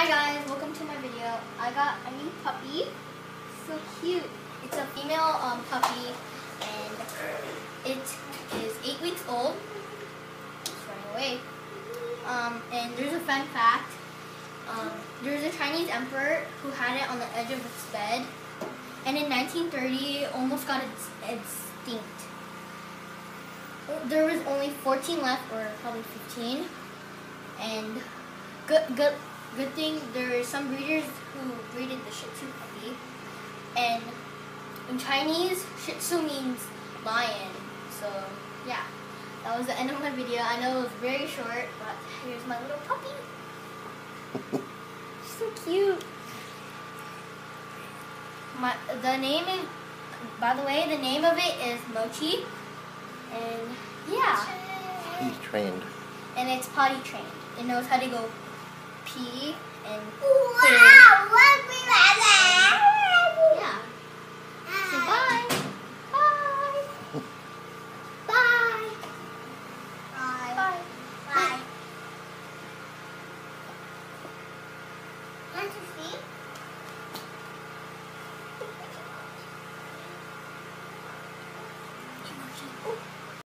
Hi guys, welcome to my video. I got a new puppy. So cute. It's a female puppy and it is 8 weeks old. It's running away. And there's a fun fact. There's a Chinese emperor who had it on the edge of its bed, and in 1930 it almost got extinct. There was only 14 left, or probably 15. And good thing there are some breeders who breeded the Shih Tzu puppy. And in Chinese, Shih Tzu means lion. So yeah, that was the end of my video. I know it was very short, but here's my little puppy. She's so cute. The name is, by the way, the name of it is Mochi. And yeah. He's trained. And it's potty trained. It knows how to go pee and Wow! yeah. So bye. Bye. Bye. Bye. Bye. Want to see?